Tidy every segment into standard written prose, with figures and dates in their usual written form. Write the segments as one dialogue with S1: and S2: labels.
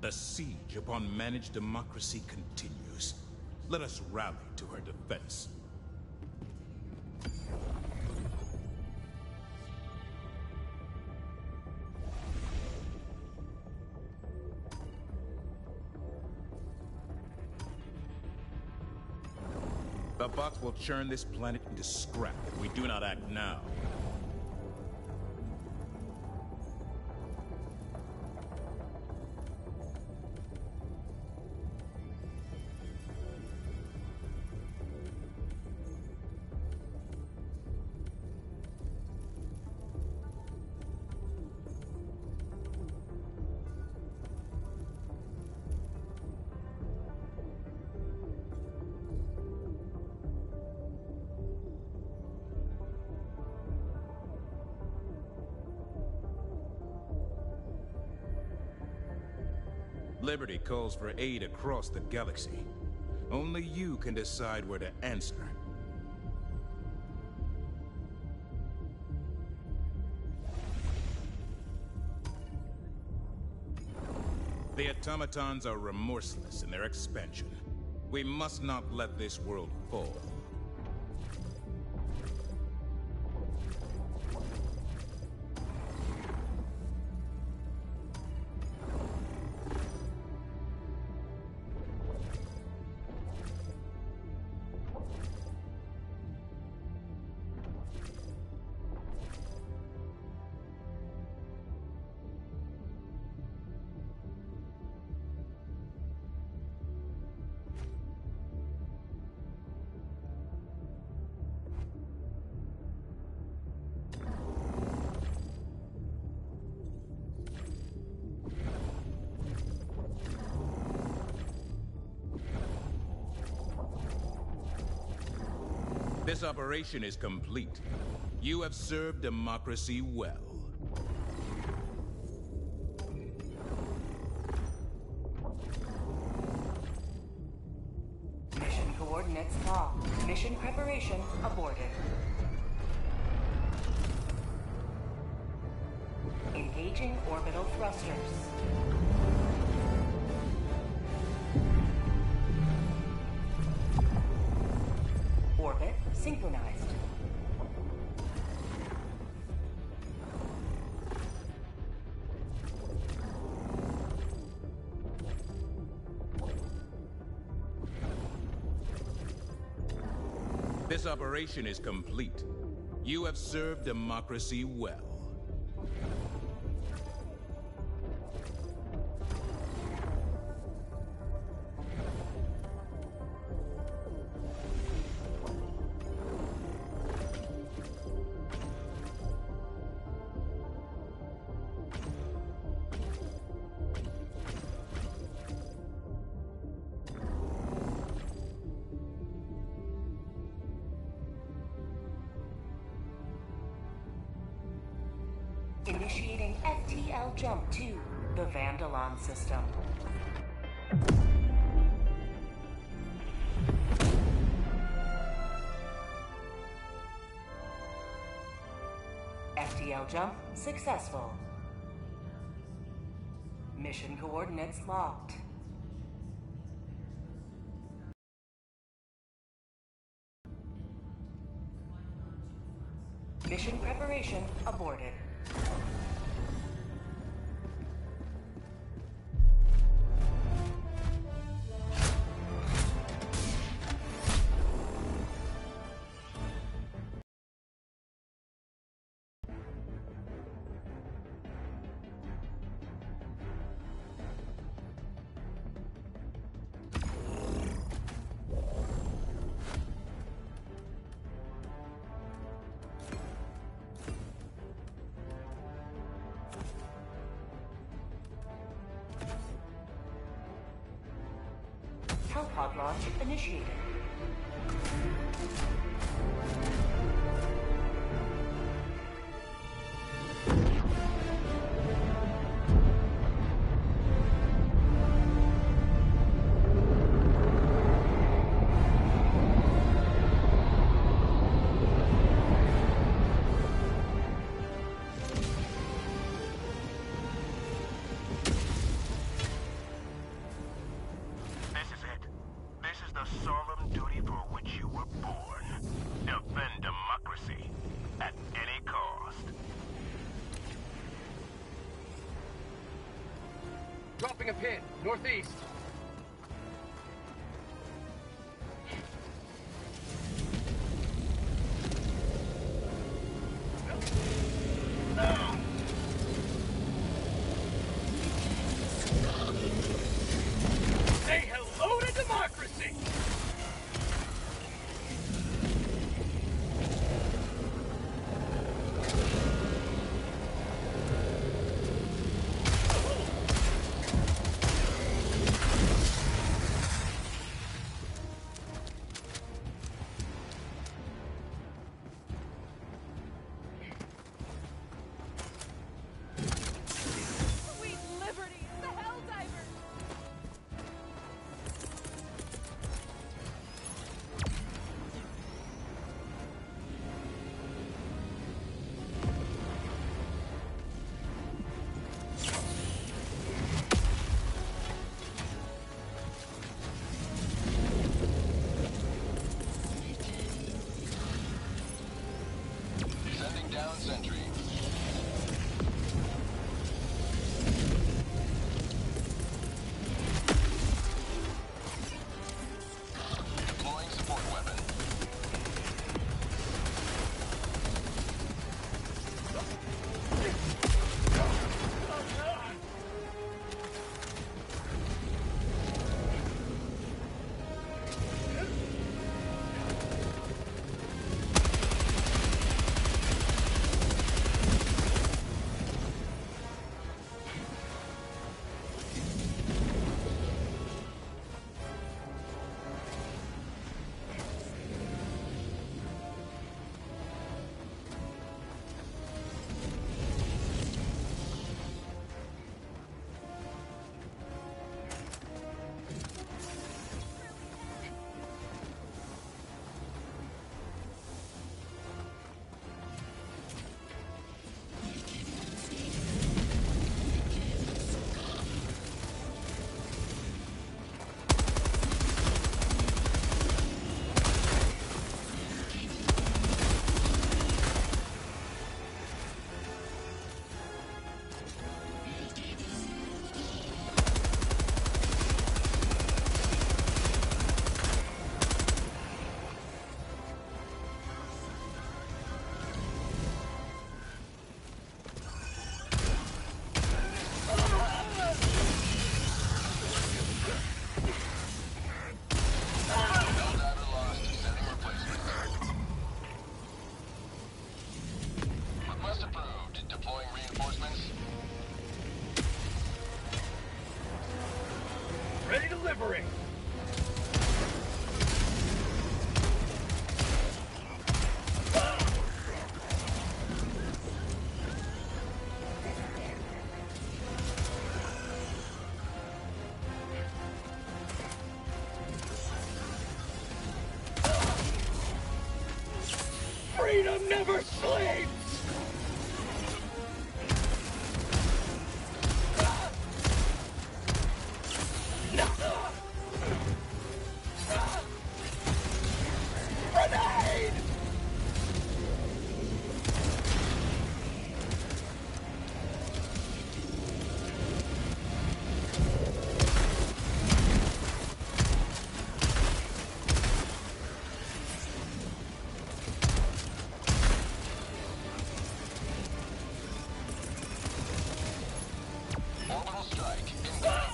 S1: The siege upon managed democracy continues. Let us rally to her defense. The box will churn this planet into scrap if we do not act now. Liberty calls for aid across the galaxy. Only you can decide where to answer. The automatons are remorseless in their expansion. We must not let this world fall. This operation is complete. You have served democracy well.
S2: Mission coordinates locked. Mission preparation aborted. Engaging orbital thrusters. Orbit synchronized.
S1: This operation is complete. You have served democracy well.
S2: Initiating FTL jump to the Vandalon system. FTL jump successful. Mission coordinates locked. Mission preparation aborted. Pod launch initiated.
S3: Dropping a pin, northeast. Say hello to democracy!
S4: Sweet liberty! The Helldivers!
S5: Sending down sentry. Deploying support weapon. Helldiver lost. Sending replacement. Request approved. Deploying reinforcements.
S3: Ready to liberate! Freedom never sleeps! Grenade!
S5: Orbital strike. Incoming.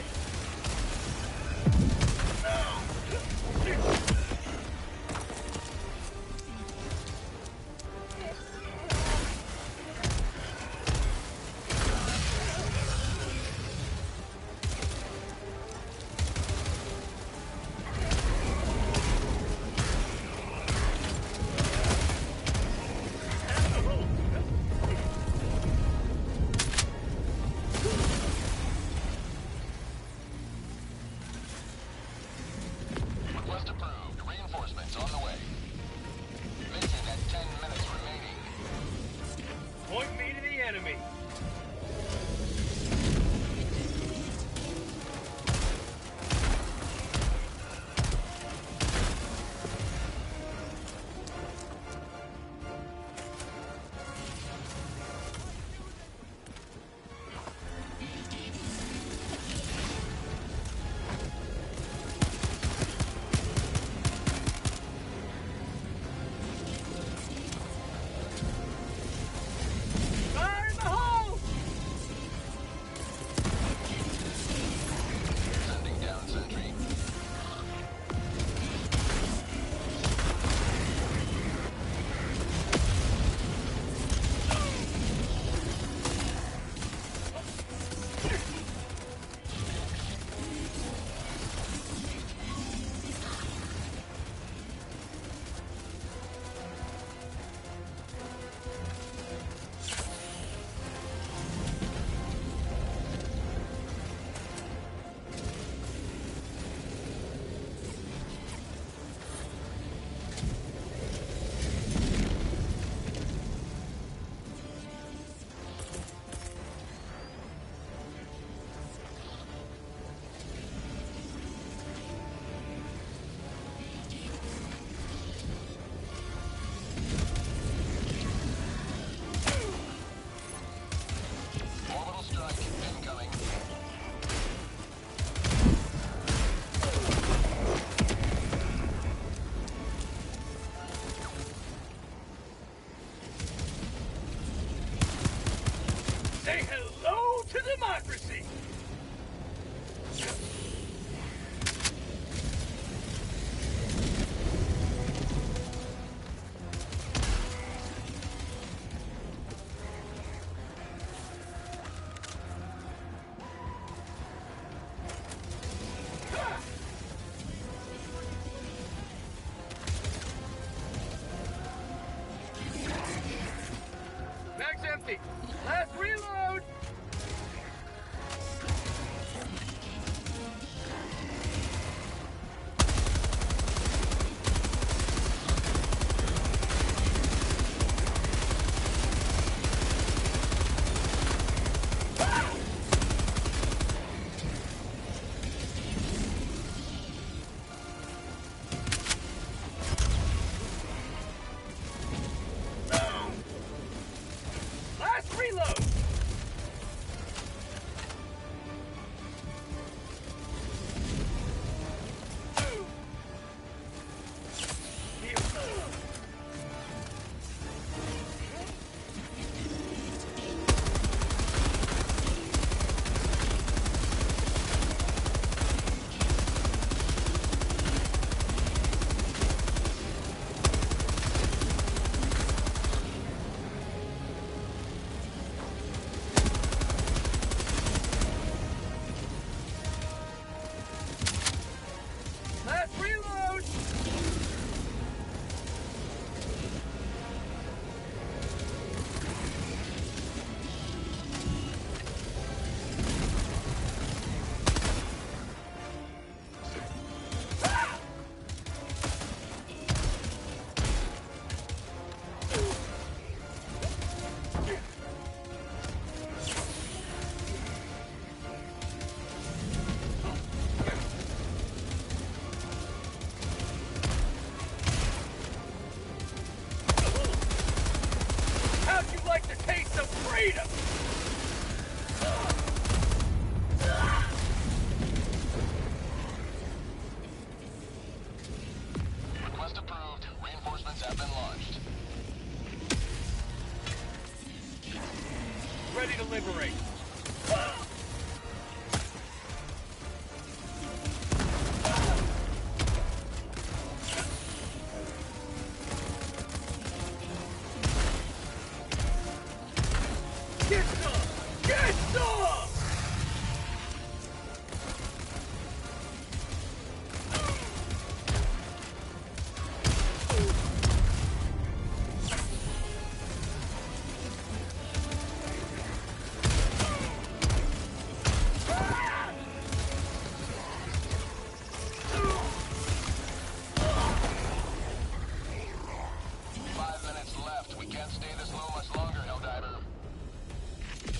S5: Request approved. Reinforcements on the way. Mission at 10 minutes remaining.
S3: Point me to the enemy! Say hello to democracy! Mag's empty. Last reload! Last reload! Last reload! How'd you like the taste of freedom?
S5: Request approved. Reinforcements have been launched.
S3: Ready to liberate. Get some! Get some! Five minutes left. We can't stay this low much longer, Helldiver.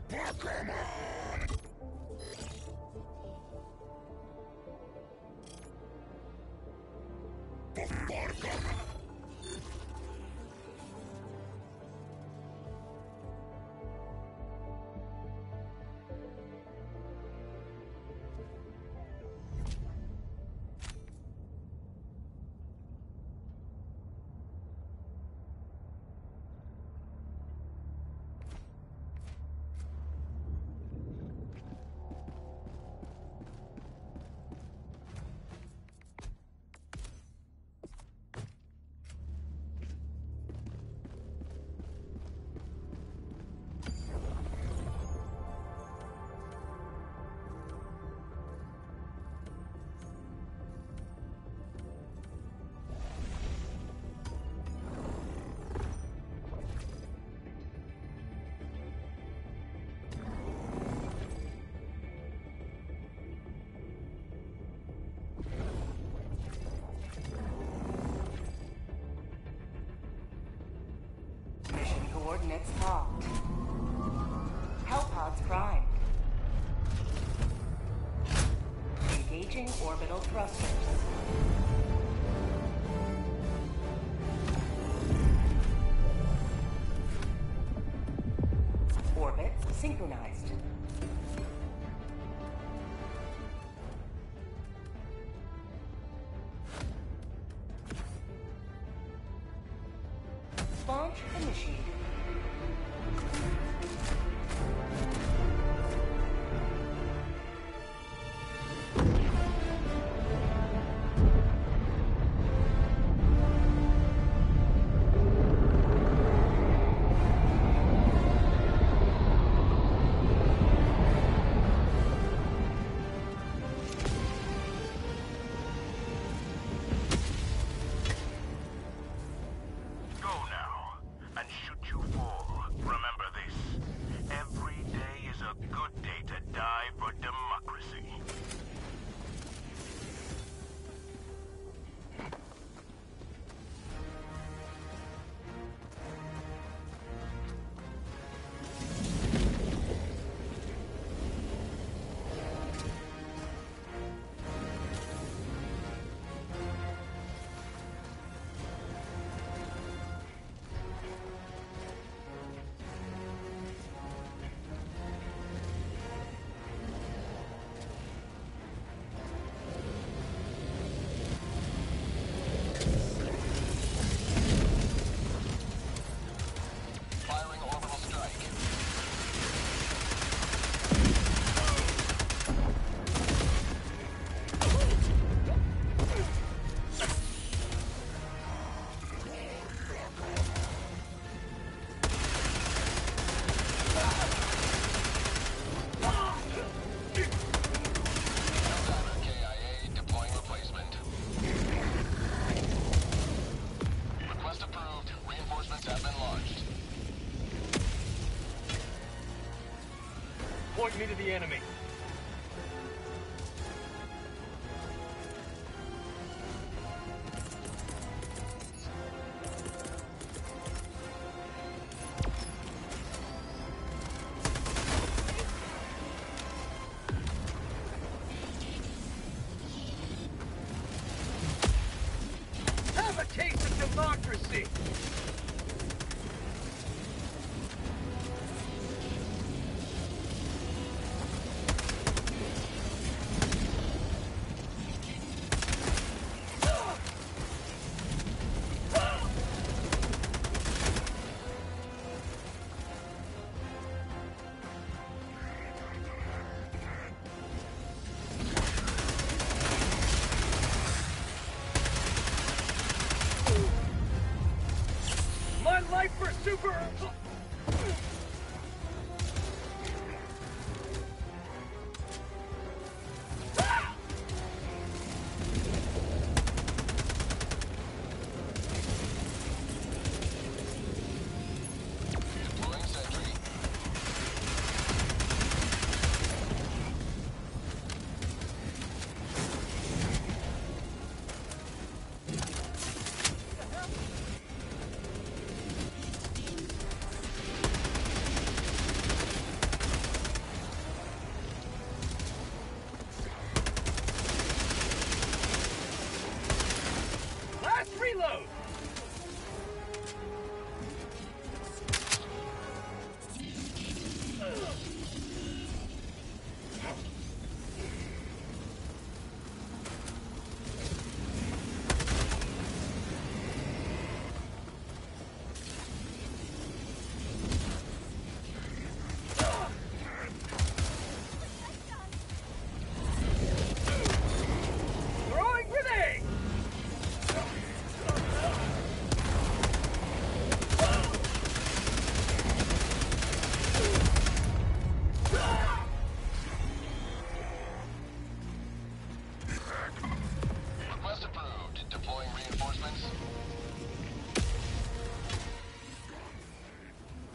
S2: Mission coordinates locked. Hellpods prime. Engaging orbital thrusters. Orbits synchronized. Launch initiated.
S3: Point me to the enemy. Have a taste of democracy! My life for super...
S5: Deploying sentry.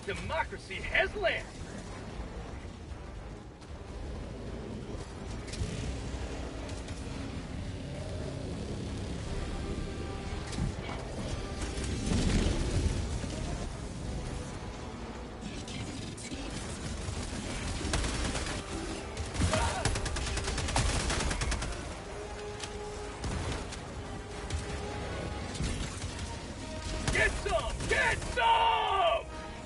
S3: democracy has landed. Get some! Get some!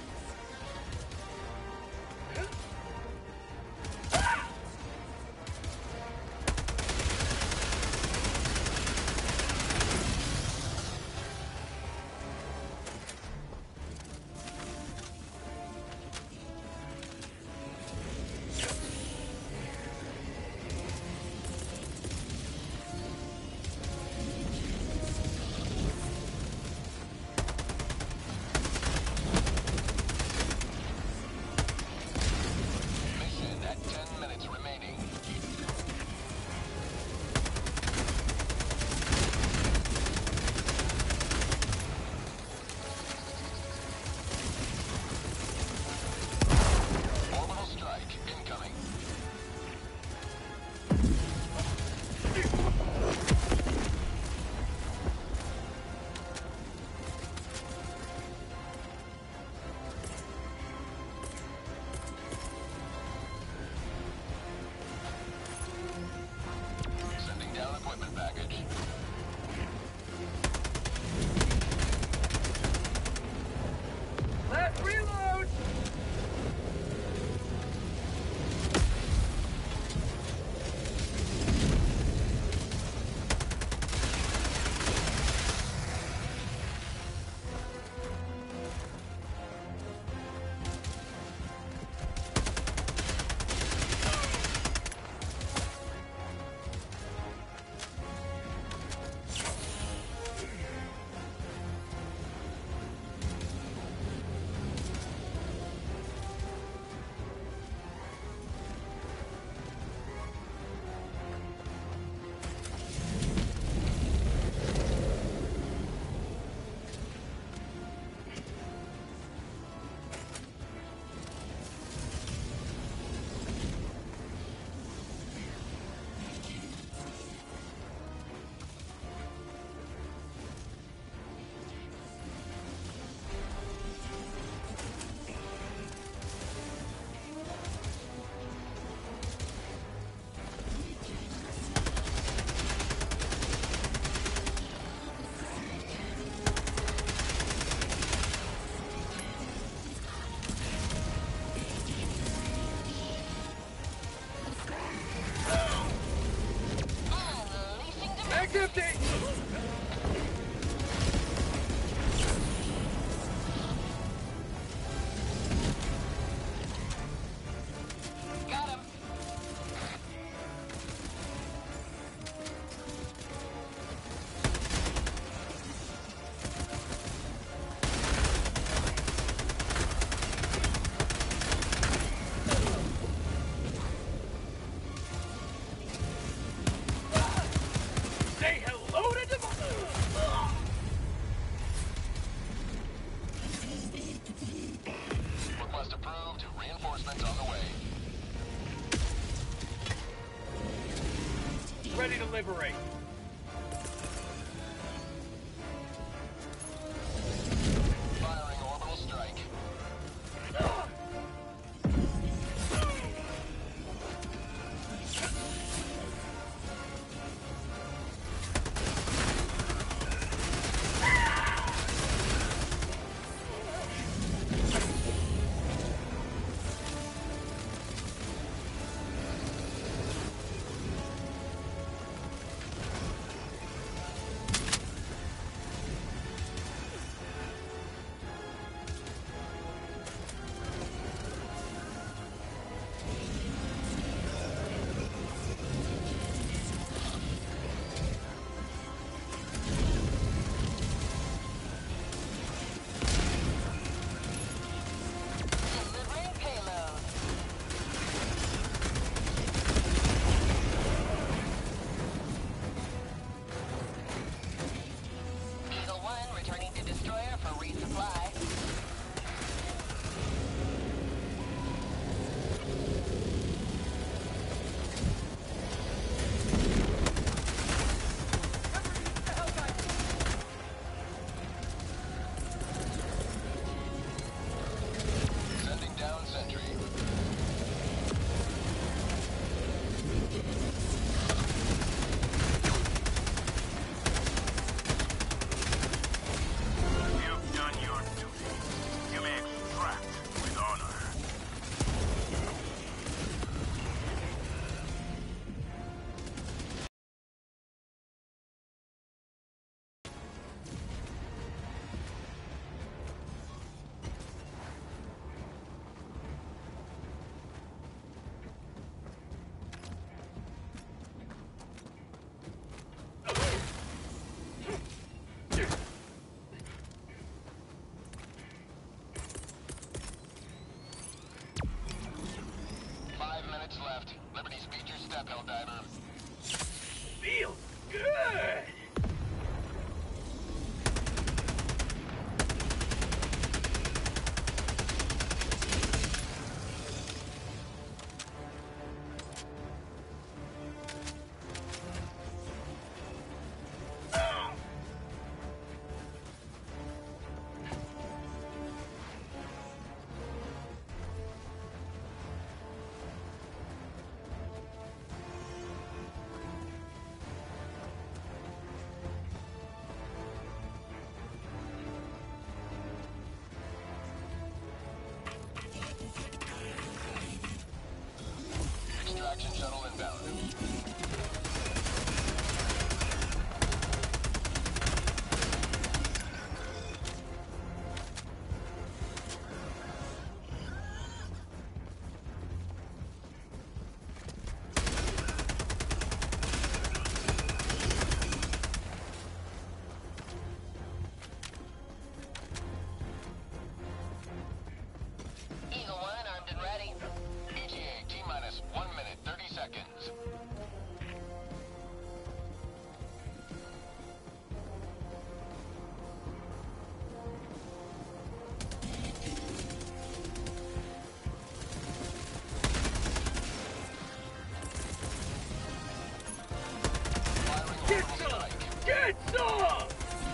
S5: Mission at 10 minutes remaining. Orbital strike incoming. Sending down equipment package.
S3: Let's reload! Back empty!
S5: Got him.
S3: Say hello to democracy!
S5: Request approved. Reinforcements on the way.
S3: Ready to liberate.
S5: Firing orbital strike. left. Liberty, speed your step, Helldiver.
S3: Feels good!
S5: Extraction shuttle inbound. Eagle 1, armed and ready. ETA, T-minus 1 minute, 30 seconds. Firing
S3: Get
S5: orbital
S3: some!
S5: strike.
S3: Get some!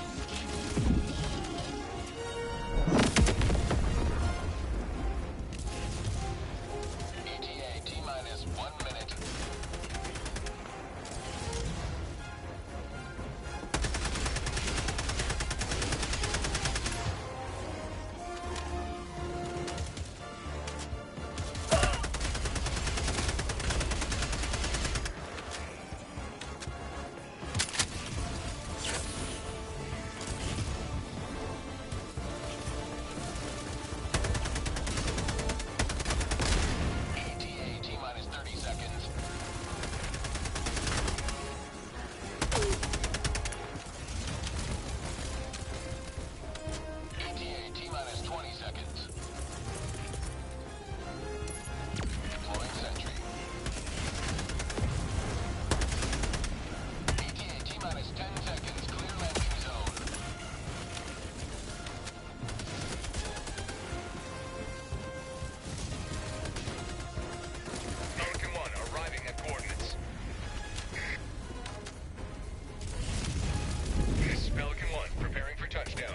S5: ETA, T-minus 1 minute. ETA, T-minus 30 seconds. ETA, T-minus 20 seconds. Deploying sentry. ETA, T-minus 10 seconds. Clear landing zone.
S3: Pelican 1 arriving at coordinates. This is Pelican 1, preparing for touchdown.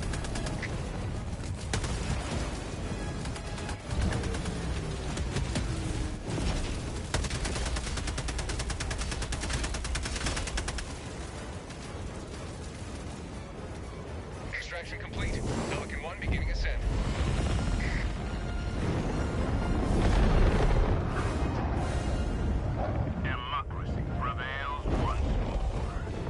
S3: Extraction complete. Pelican 1 beginning ascent.
S6: Democracy prevails once more.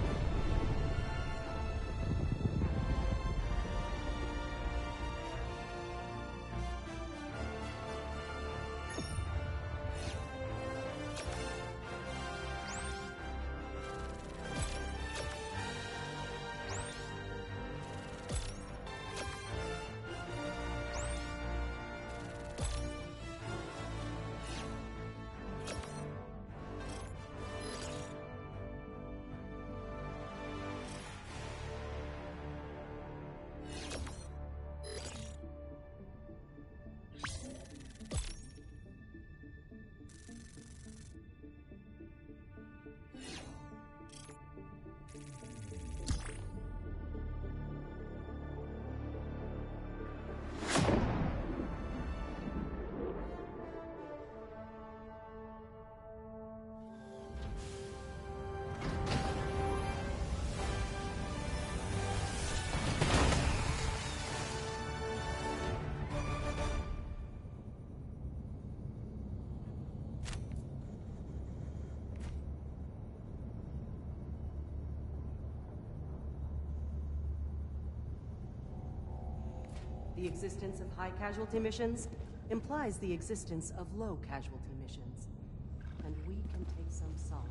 S7: The existence of high casualty missions implies the existence of low casualty missions. And we can take some solace.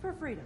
S7: for freedom.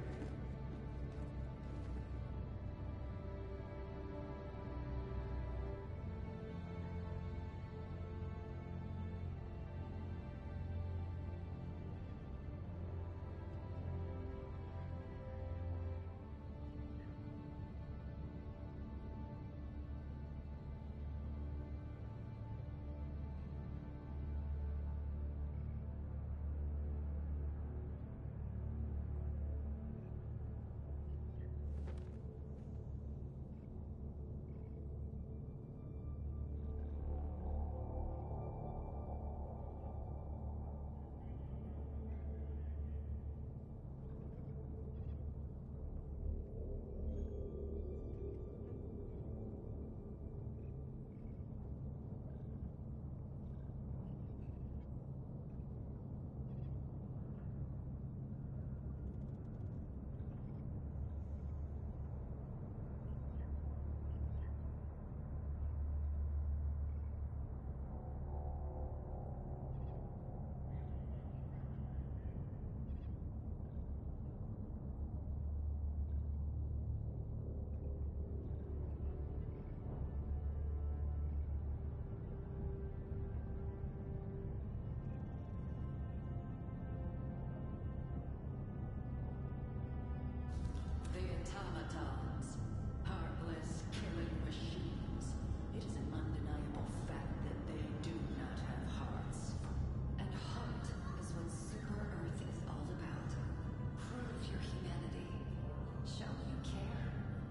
S8: The automatons, heartless killing machines. It is an undeniable fact that they do not have hearts. And heart is what Super Earth is all about. Prove your humanity. Show you care.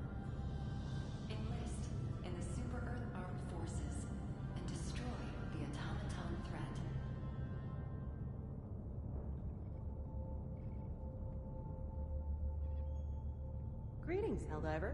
S8: Enlist in the Super Earth Armed Forces and destroy the automaton threat.
S7: Greetings, Helldiver.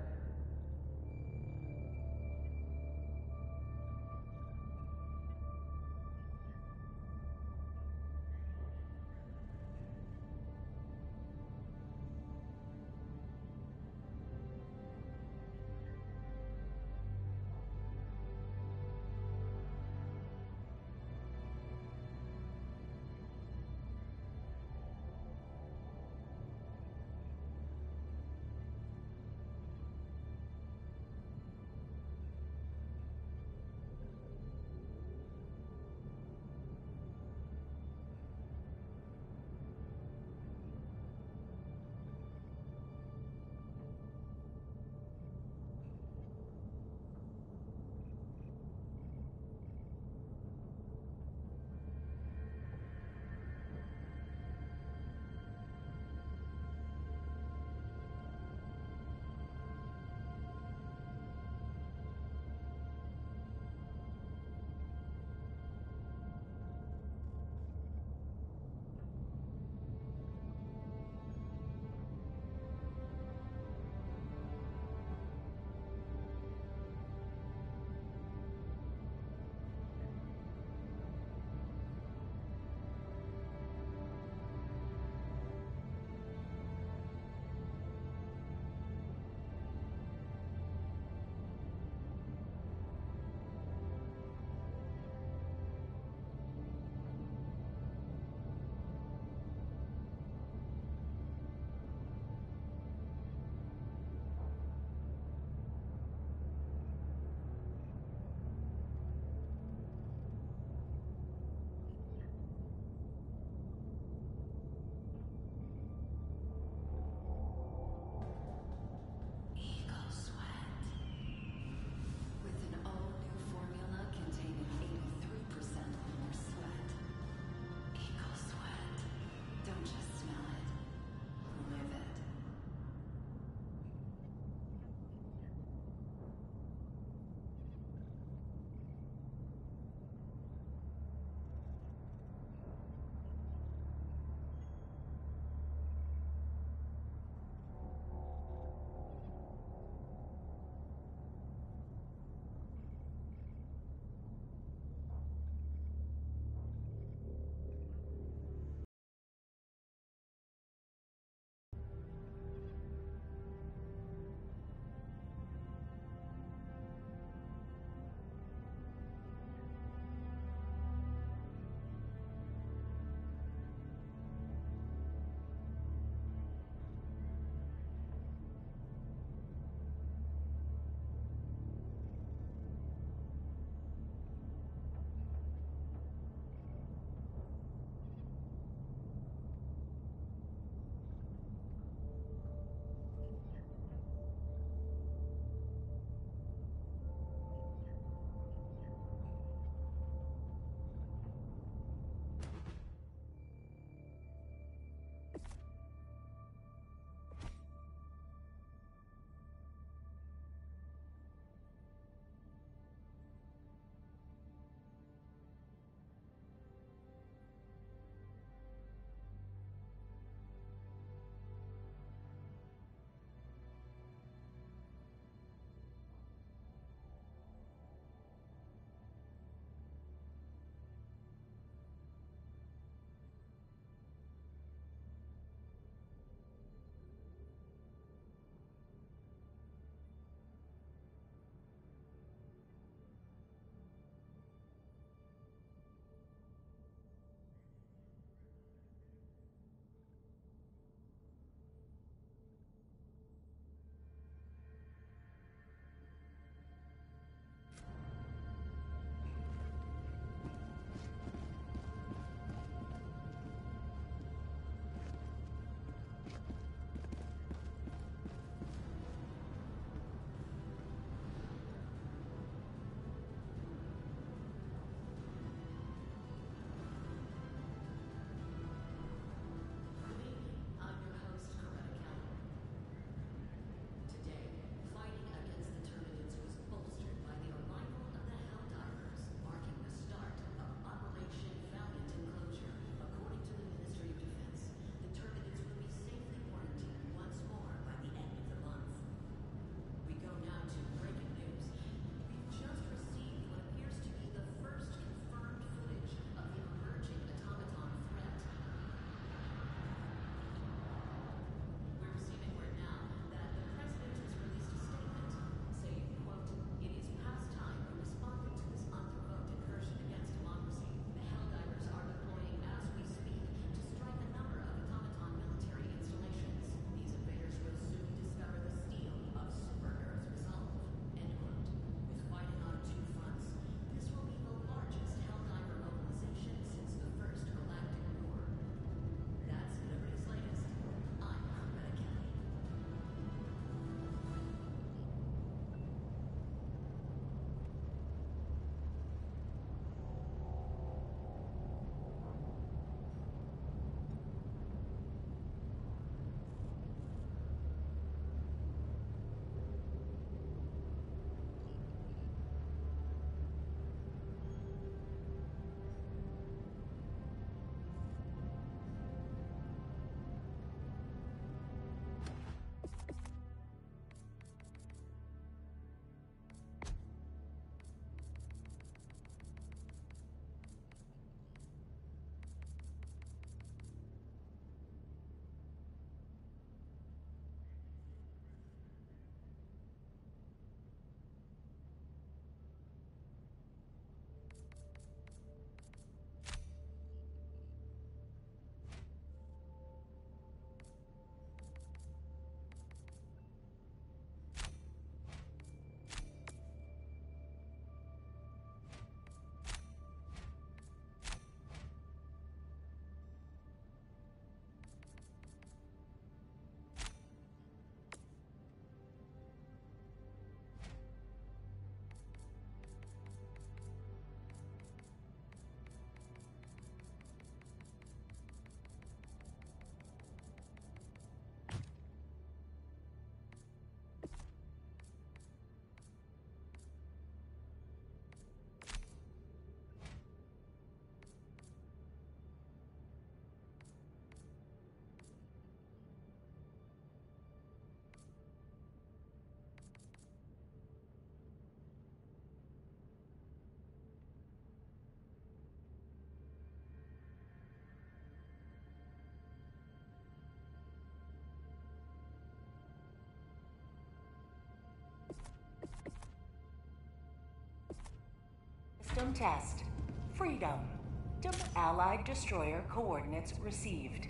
S2: System test. Freedom. Allied destroyer coordinates received.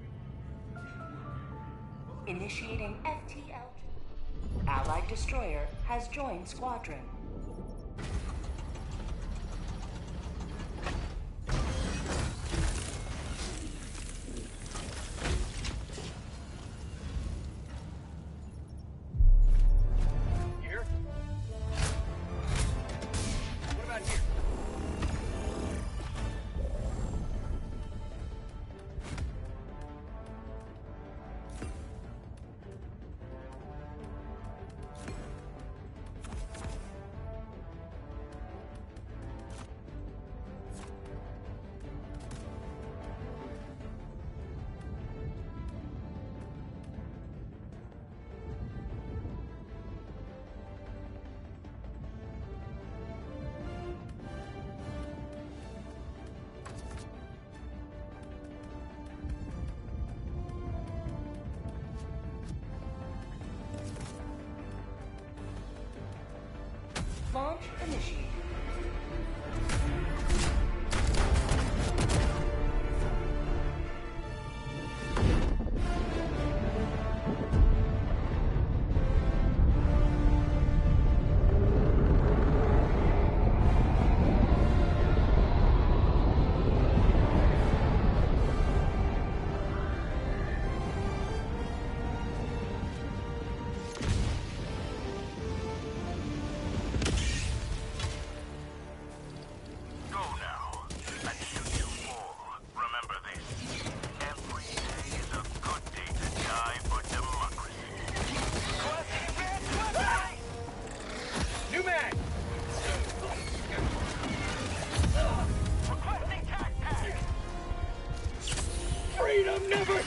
S2: Initiating FTL. Allied destroyer has joined squadron.
S3: Here? What about here?
S2: Launch initiated.
S6: Go now, and shoot you all. Remember this. Every day is a good day to die for democracy.
S3: New mag!
S6: Requesting tac pack!
S3: Freedom never...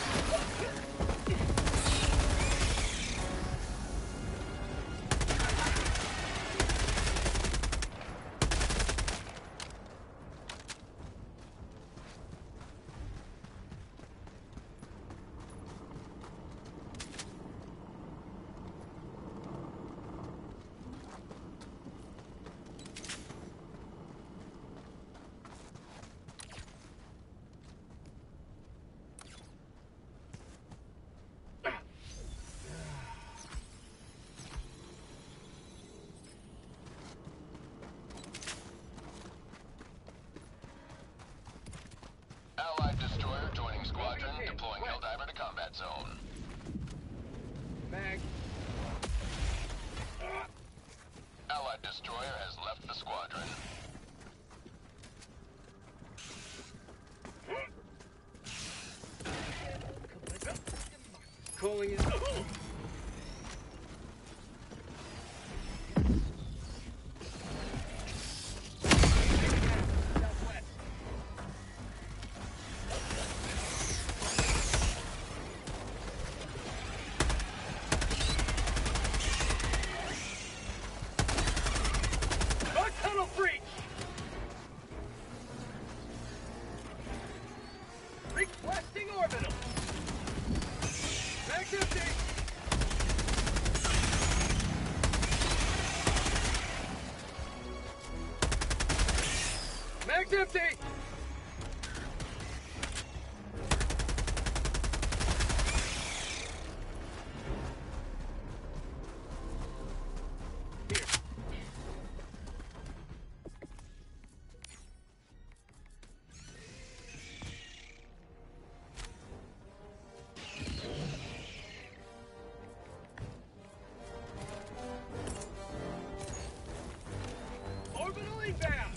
S5: Allied destroyer joining squadron, deploying Helldiver to combat zone.
S3: Mag.
S5: Allied destroyer has left the squadron.
S3: Calling it. Southwest. Our tunnel breach! Requesting orbital! Mag's empty! Mag's empty! Here. Orbital inbound!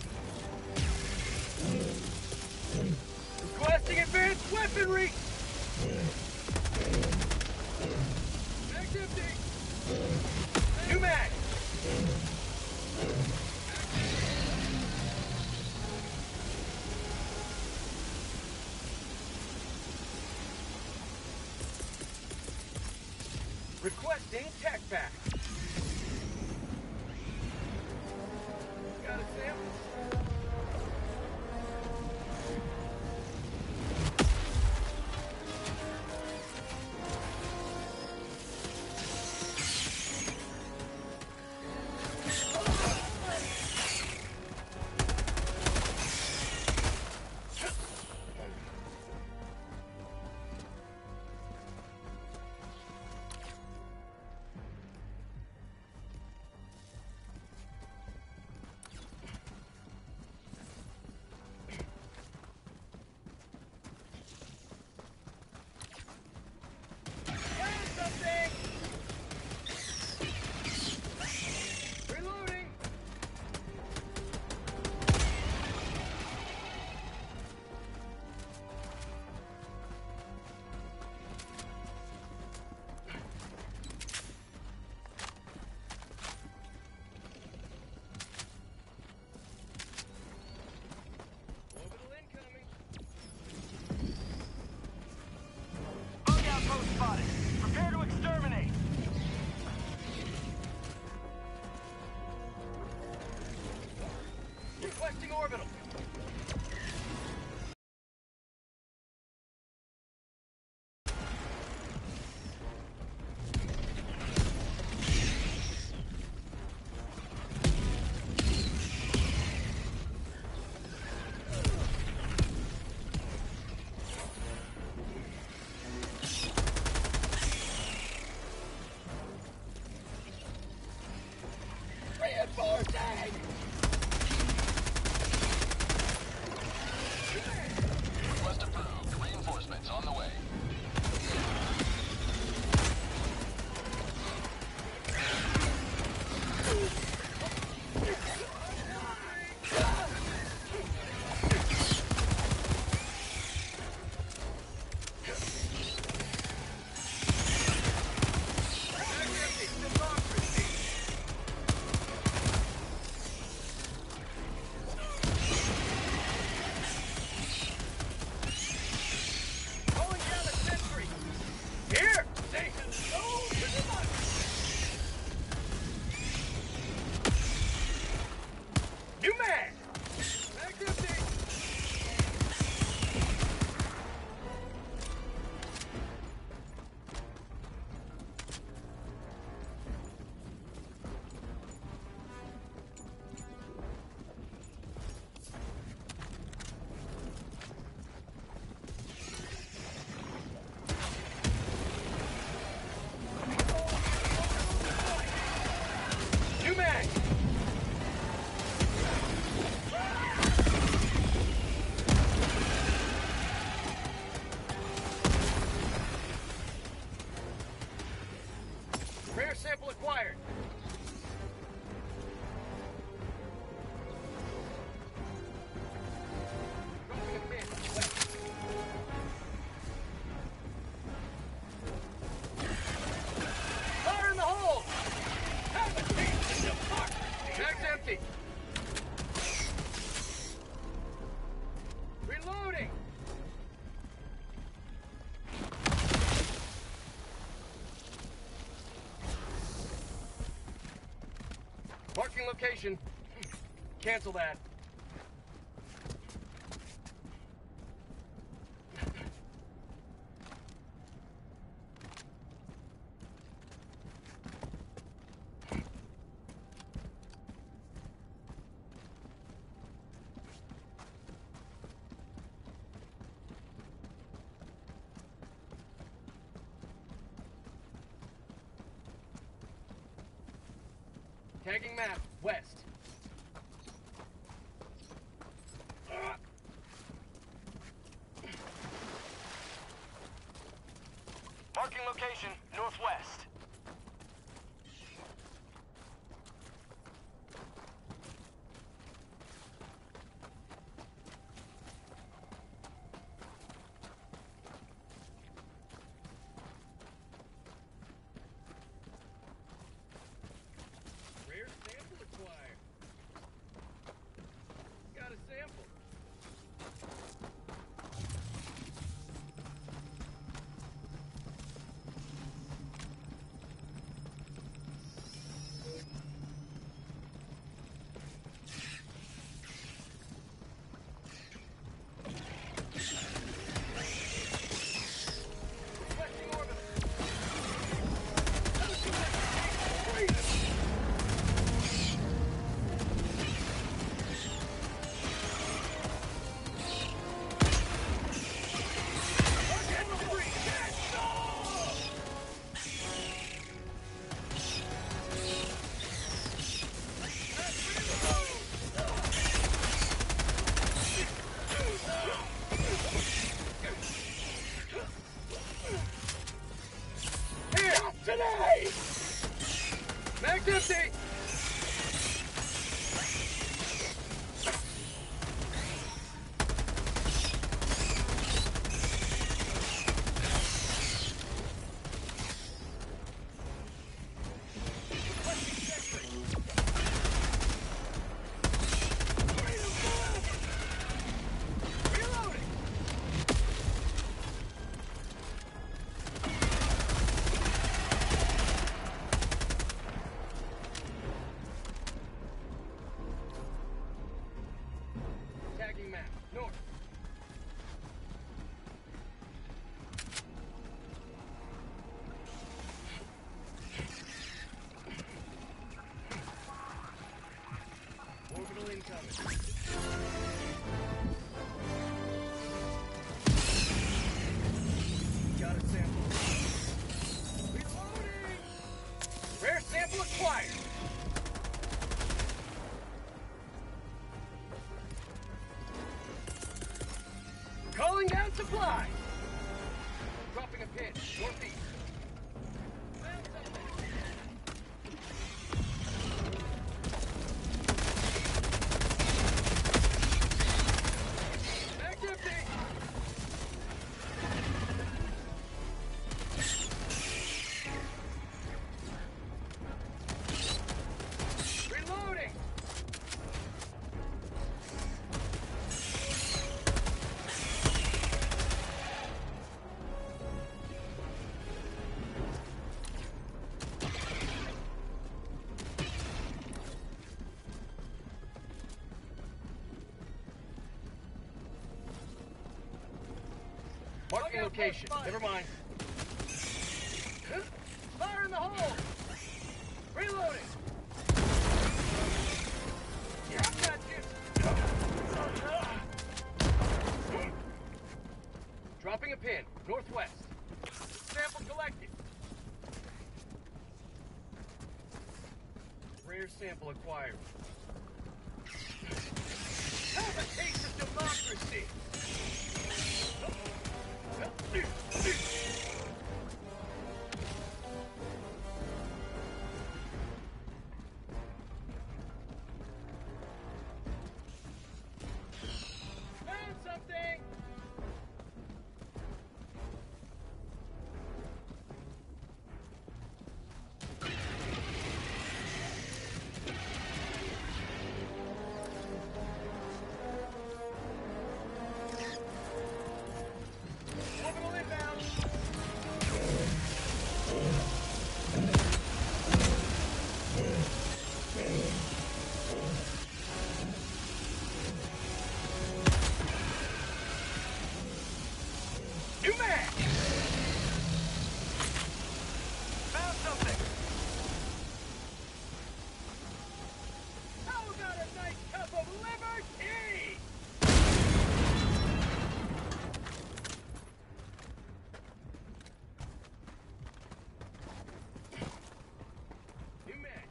S3: Requesting advanced weaponry! Mag's empty! New mag! Requesting tac pack! Got it, Sam?
S5: Request approved. Reinforcements on the way.
S3: Calling down a sentry. Here! Station! Oh, pretty much. New man! Back empty! New man! Rare sample acquired. Dropping a man. West. Fire in the hole! Have a taste of democracy! Bag's empty. Reloading! Marking location. Cancel that. Tagging map, west. Marking location, northwest. Rare sample acquired. Got a sample. Requesting orbit. Here, today! Mag's empty! Reloading! Tagging map, north. Orbital incoming. Got a sample. Reloading! Rare sample acquired. got supplies! Dropping a pin. Northeast. Found something. Back empty! Reloading! Marking location. Never mind. Fire in the hole! Reloading! I got you! Dropping a pin. Northwest. Sample collected. Rare sample acquired. Have a taste of democracy! Found something! Orbital inbound! New man! Found something! How about a nice cup of liberty? New man!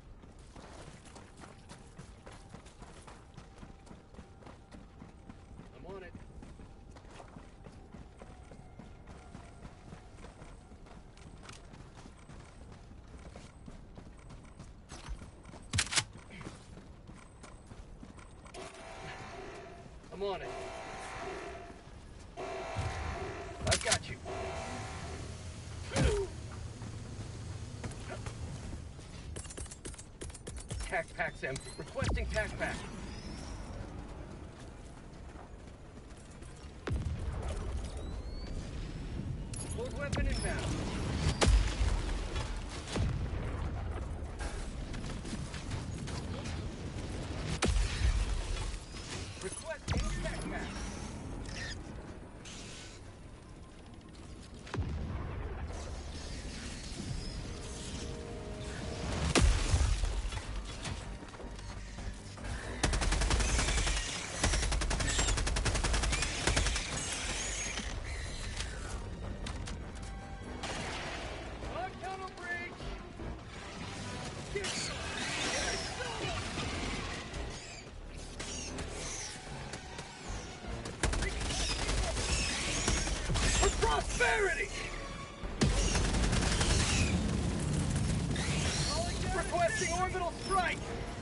S3: I'm on it. I'm on it. I've got you. Tac pack's empty. Requesting tac pack. Load weapon inbound. Requesting tac pack. On tunnel breach! For prosperity! Requesting orbital strike!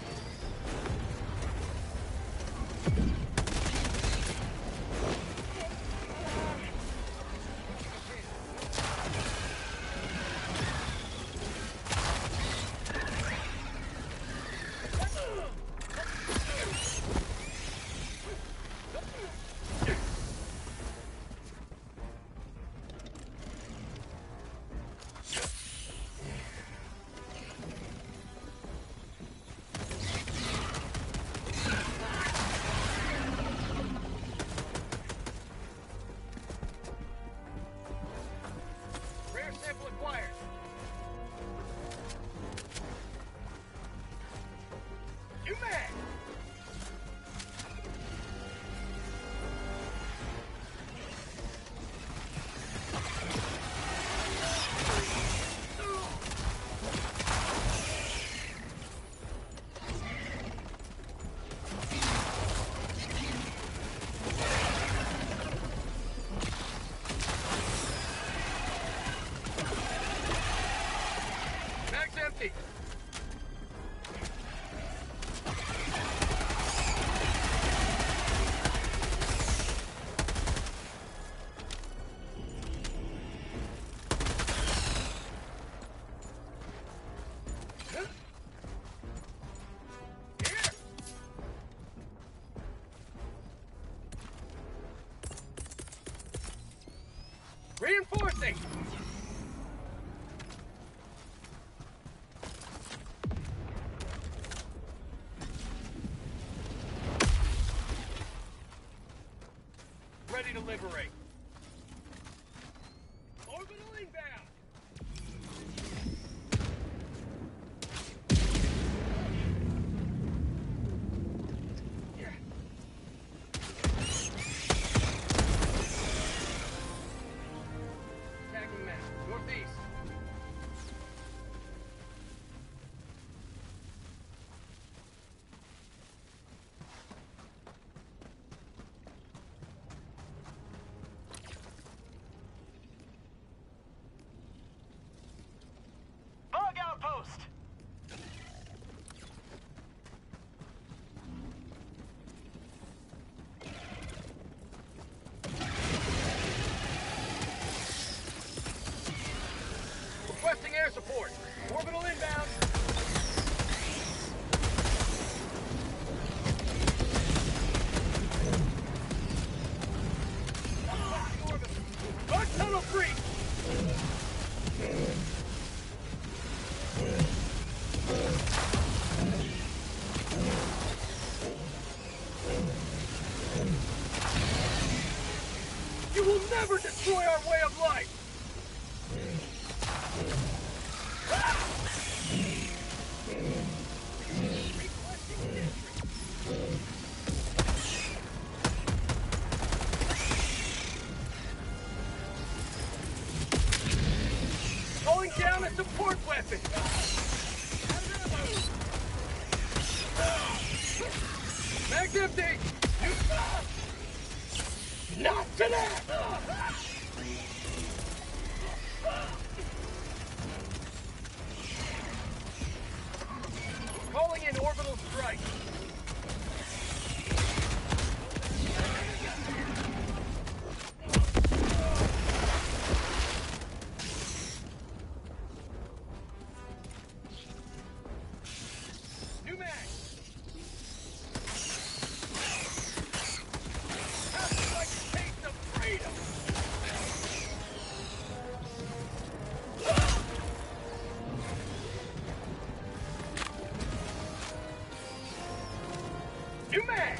S3: Rare sample acquired. New man! liberate. Orbital inbound. Attacking map, northeast.
S6: Bug outpost!
S3: Requesting air support. Orbital inbound. Bug tunnel free. You will never destroy our way of life. Calling down a support weapon. Mag's empty. Not today. Calling in orbital strike. New mag. Sounds like a taste of freedom. New mag.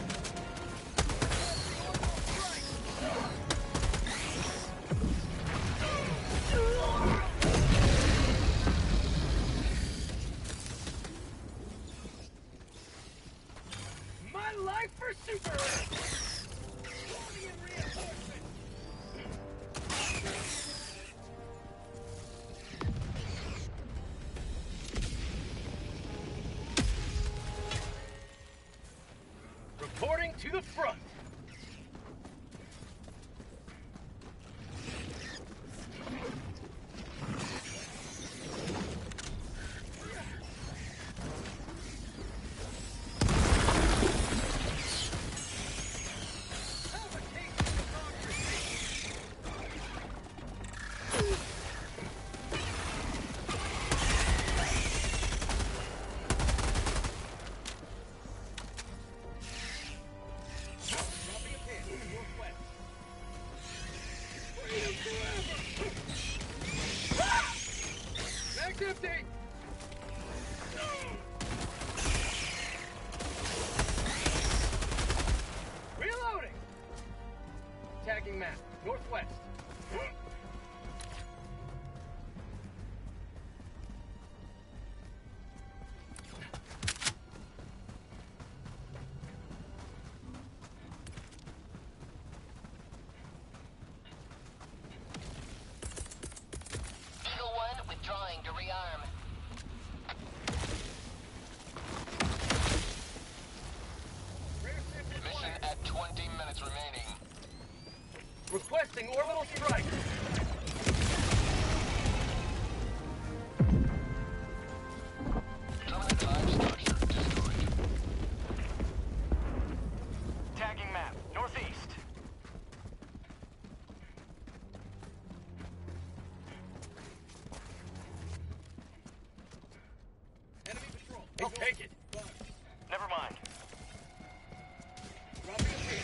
S3: My life for Super Earth! Calling in reinforcements! Reporting to the front! Have a taste of democracy! Dropping a pin, northwest. Freedom forever! Ah! Mag's empty! Reloading! Tagging map, northwest.
S5: Eagle 1 withdrawing to rearm. Mission at 20 minutes remaining.
S3: Requesting orbital strike.
S5: Terminal time structure destroyed.
S6: Tagging map, northeast.
S3: Enemy patrol. I'll take it.
S6: Never mind.
S3: Dropping a pin.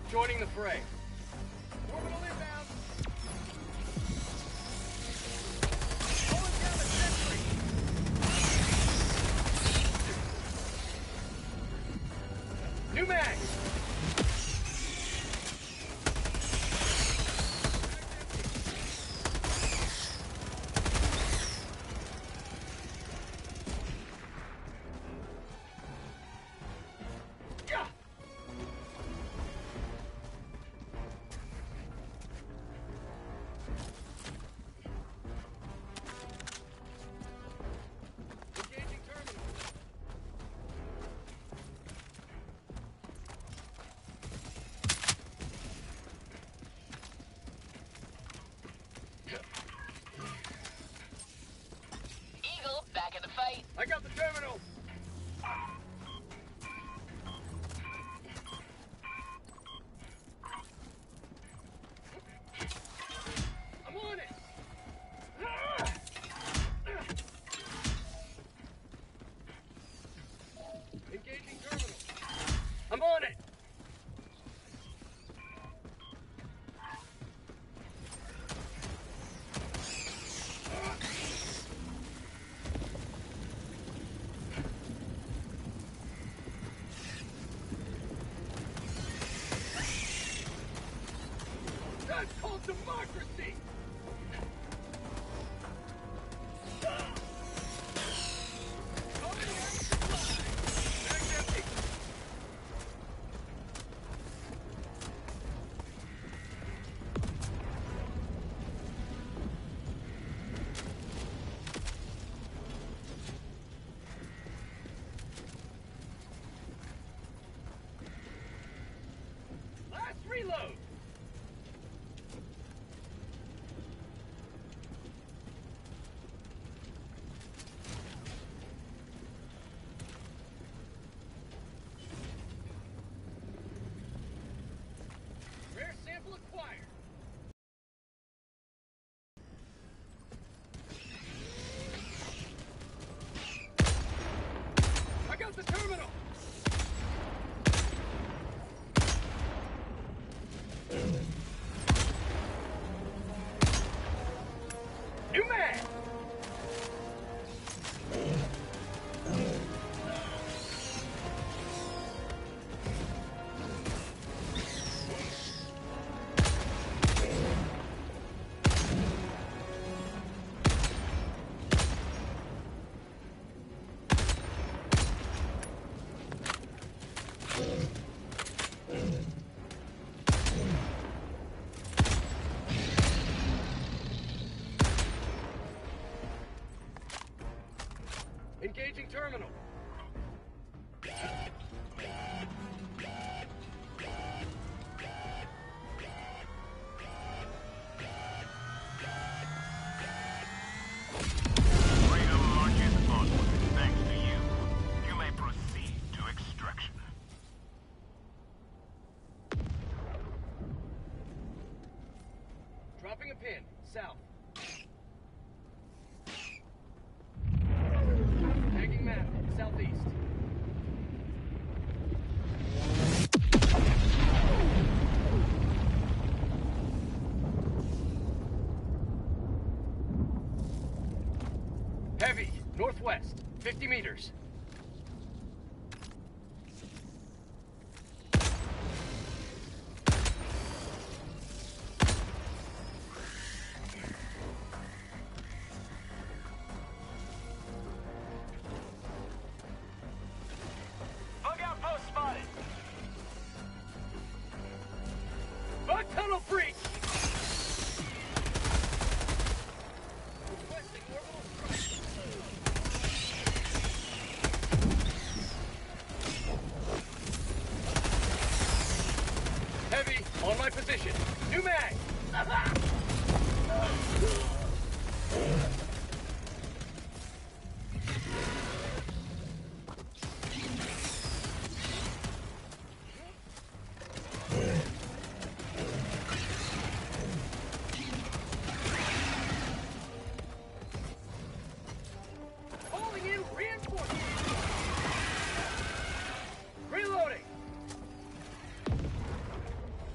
S3: Joining the fray. Orbital inbound. Pulling down the sentry. New mag.
S5: Eagle, back in the fight.
S3: I got the terminal. I'm on it. Engaging terminal. I'm on it. That's called democracy! Bag's empty. Last reload! Rare sample acquired. I got the terminal. New man. Engaging terminal.
S6: Freedom marches onward. Thanks to you. You may proceed to extraction.
S3: Dropping a pin. South. Tagging map. Southeast. Heavy. Northwest. 50 meters.
S6: Bug outpost spotted.
S3: Bug tunnel breach! Requesting orbital strike. Heavy, on my position. New mag! Calling in reinforcements! Reloading!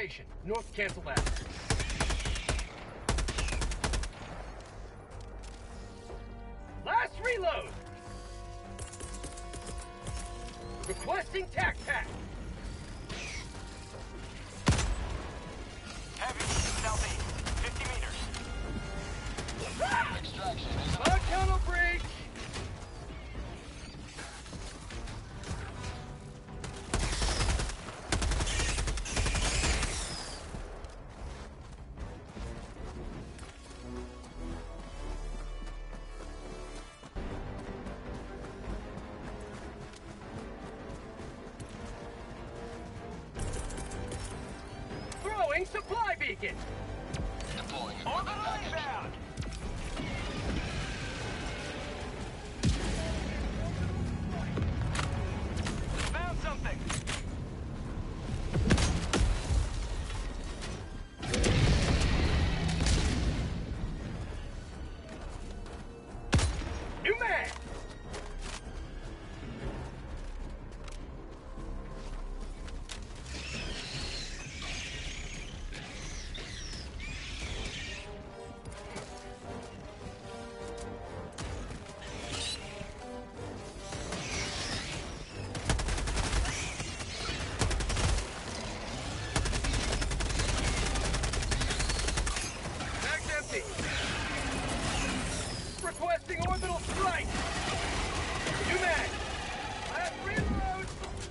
S3: location. North Cancel Ave. Last reload! Requesting tac pack.
S6: Heavy, southeast, 50 meters.
S5: Extraction is
S3: Cloud tunnel breach! Throwing supply beacon!
S5: deploying
S6: Orbital
S5: equipment package.
S6: inbound! Found something!
S3: New mag! Mag's empty! Requesting orbital strike! New mag! Last reload!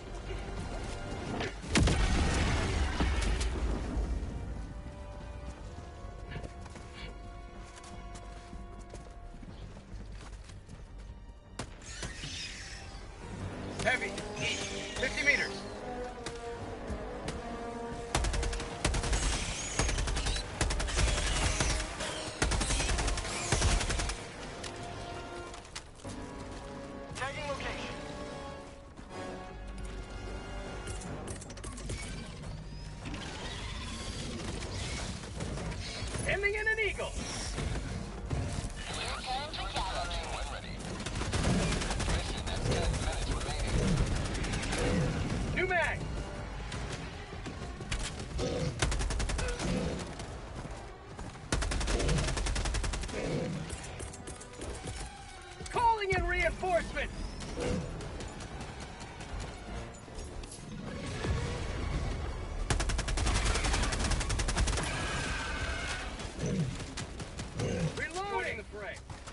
S3: Heavy, east, 50 meters.
S6: Tagging location.
S3: Ending in an eagle!
S5: Return to galaxy when ready. Mission has 10 minutes remaining.
S3: New mag! Calling in reinforcements! Reloading the fray!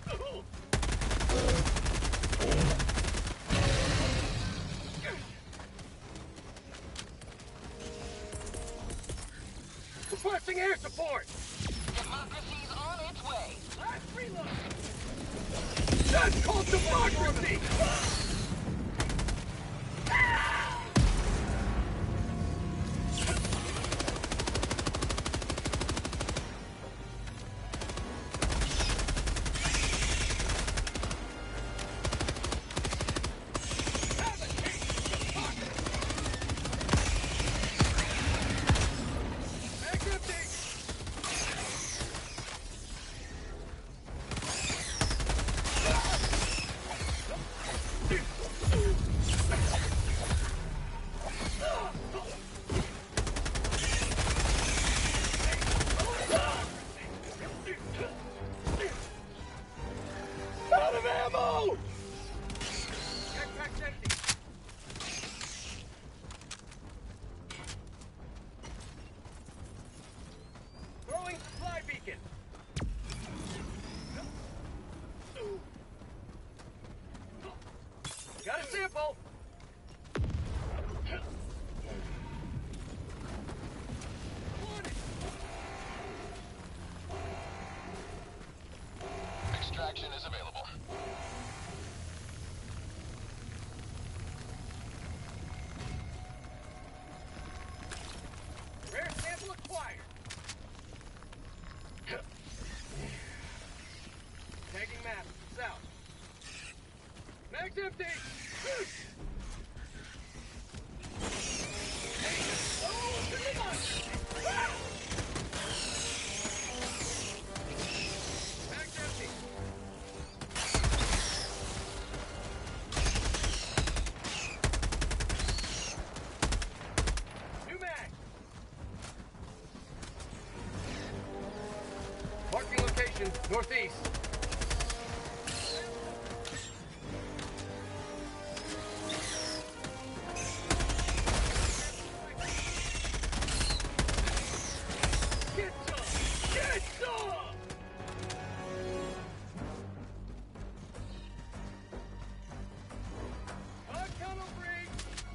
S3: Requesting air support!
S5: Democracy's on its way.
S3: Last reload! That's called democracy! Mag's empty! Out of ammo! Backpack's empty. Throwing supply beacon. Got a sample.
S5: Extraction is available.
S3: Rare sample acquired. Tagging map, south. Mag's empty! Oh, come on! Mag's empty! New mag! Northeast. Get some! Get some! Tunnel breach!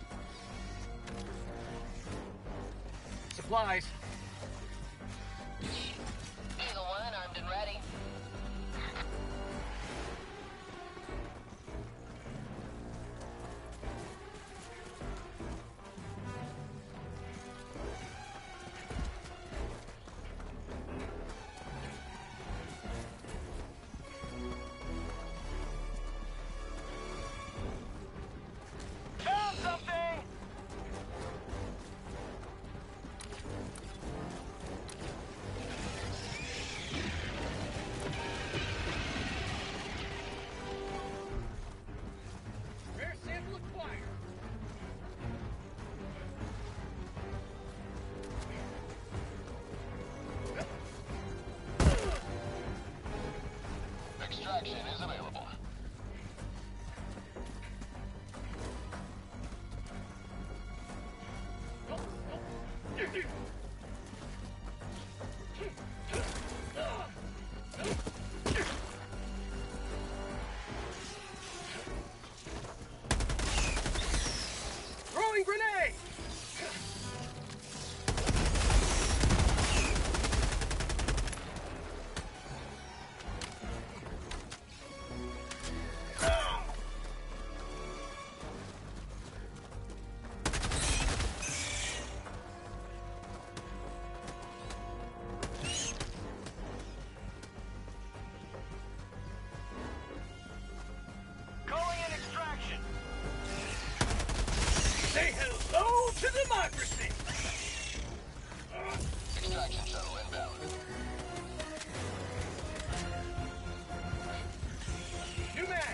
S3: Supplies.
S5: Eagle 1, armed and ready.
S3: Found something! Rare sample acquired.
S5: Extraction is available.
S3: Throwing grenade! Calling in extraction! Say hello to democracy!
S5: Extraction shuttle inbound.
S3: New mag!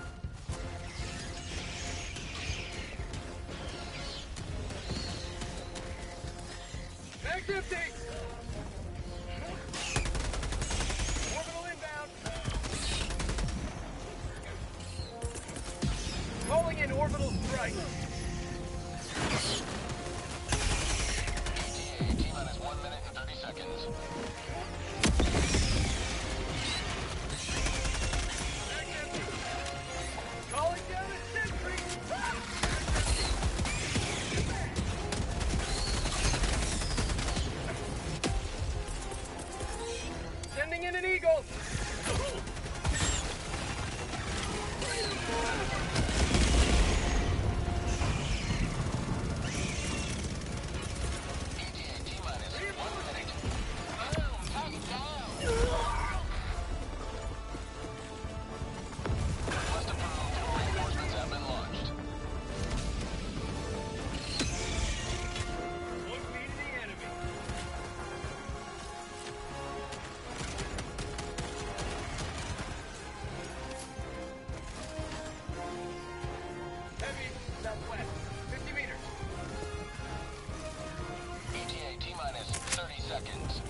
S3: Mag's empty! Orbital inbound! Calling in orbital strike!
S5: ETA, T-minus 1 minute and 30 seconds.
S3: Mag's empty! Calling down a sentry! Sending in an eagle!
S5: ETA, T-minus 1 minute. Boom! Target down! Request approved. Reinforcements have been launched.
S3: Won't be to the enemy. Heavy, southwest, 50 meters.
S5: ETA, T-minus 30 seconds.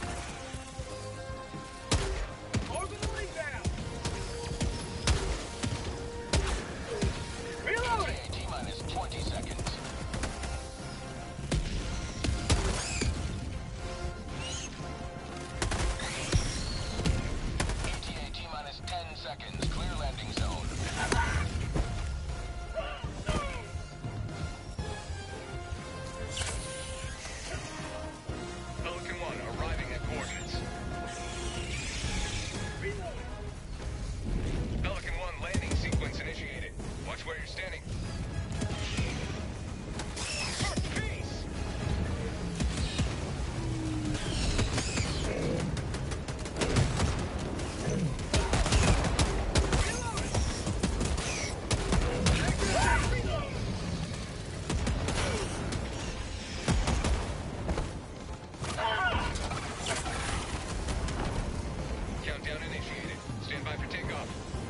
S3: Orbital inbound. Reloading.
S5: ETA, T-minus 20 seconds. ETA, T-minus 10 seconds. Clear landing zone.
S3: Pelican 1 arriving at coordinates. Reloading. Pelican 1 landing sequence initiated. Watch where you're standing. Peace! Countdown initiated. Stand by for takeoff.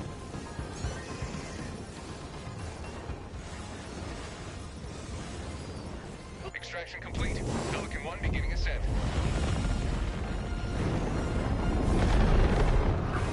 S3: Extraction complete. Pelican 1 beginning ascent.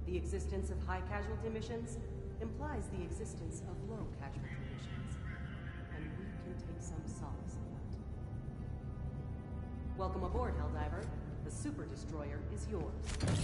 S7: The existence of high casualty missions implies the existence of low casualty missions, and we can take some solace in that. Welcome aboard, Helldiver. The Super Destroyer is yours.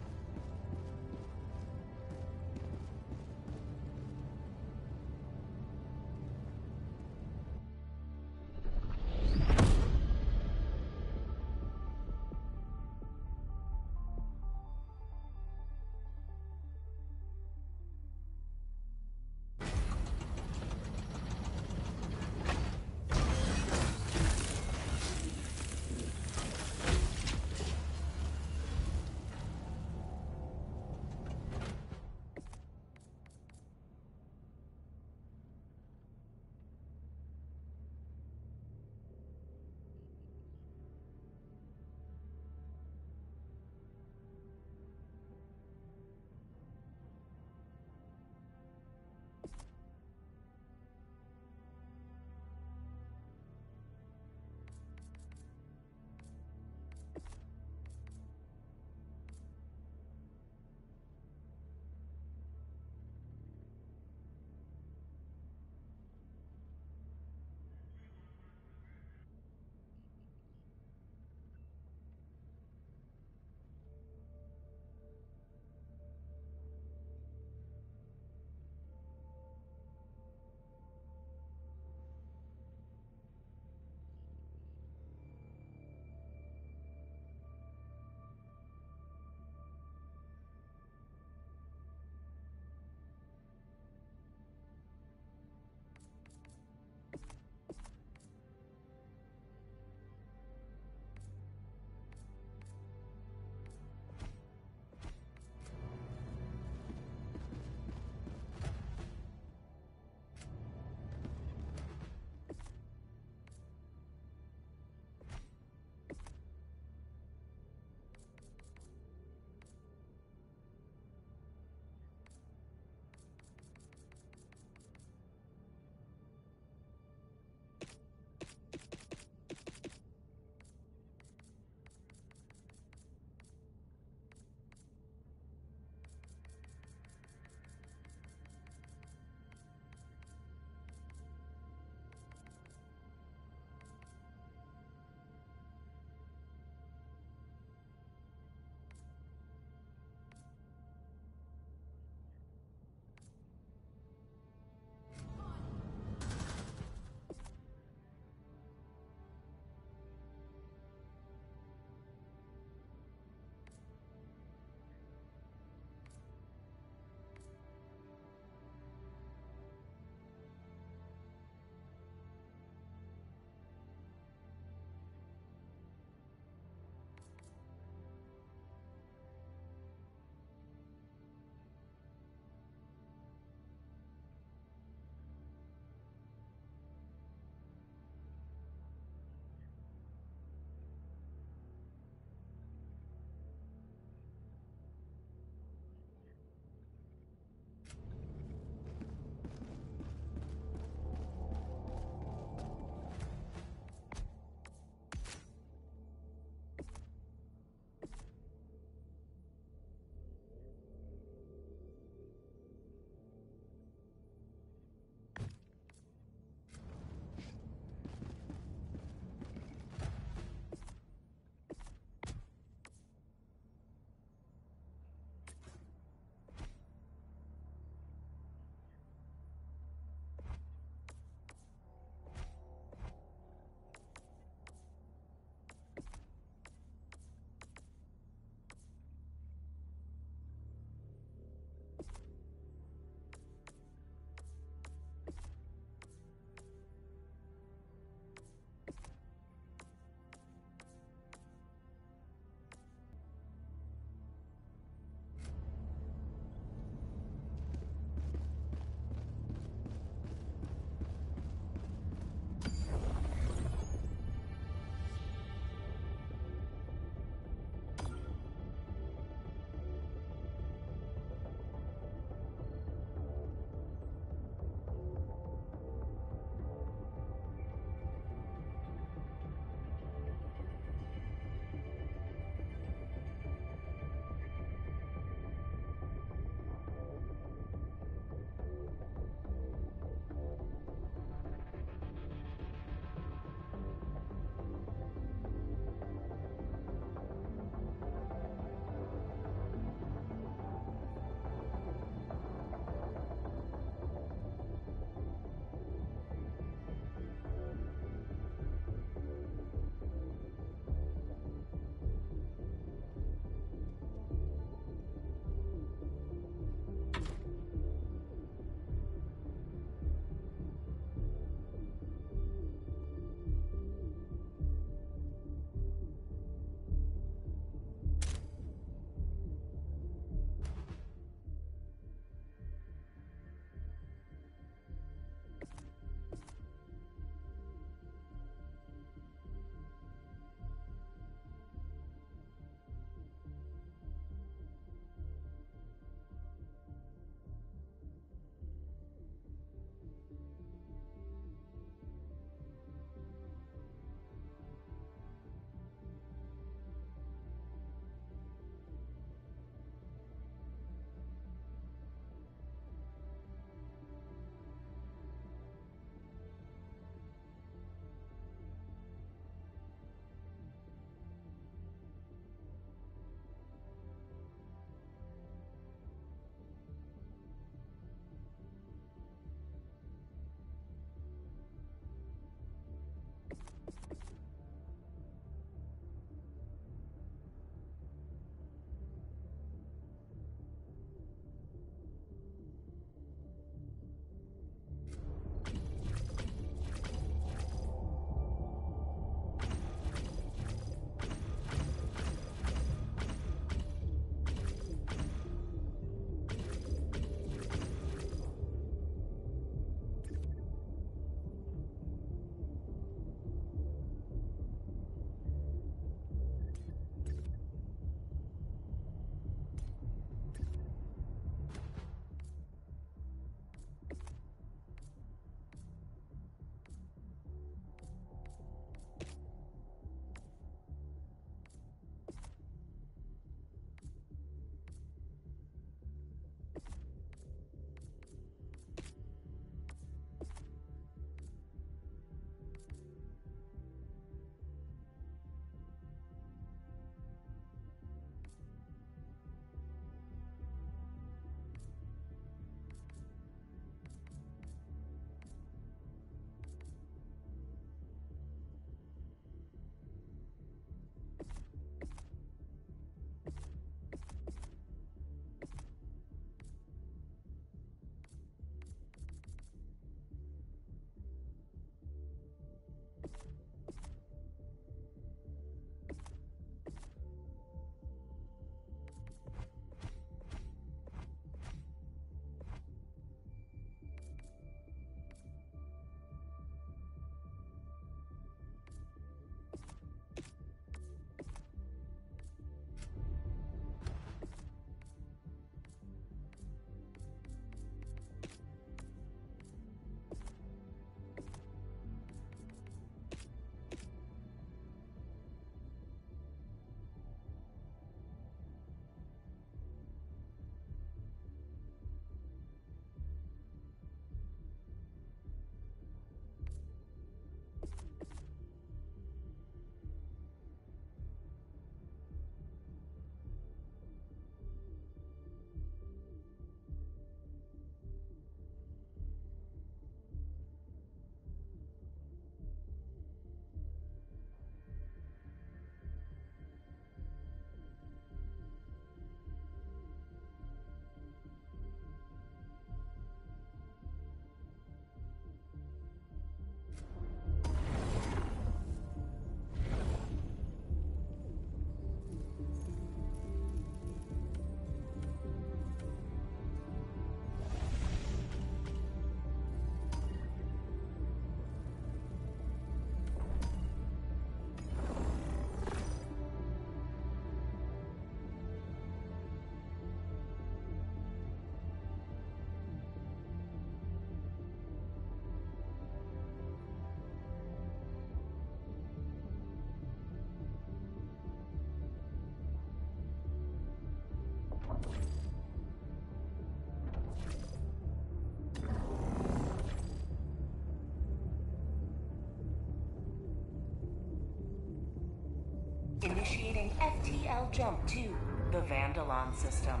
S2: Initiating FTL jump to the Vandalon system.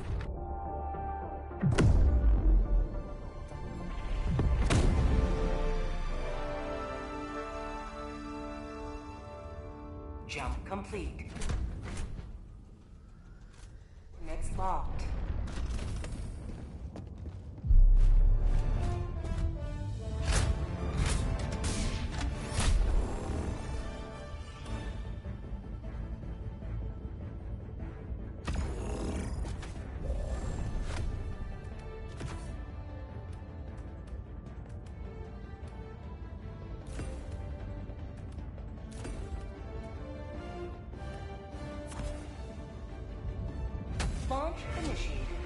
S2: Jump complete. Next locked. Launch initiated.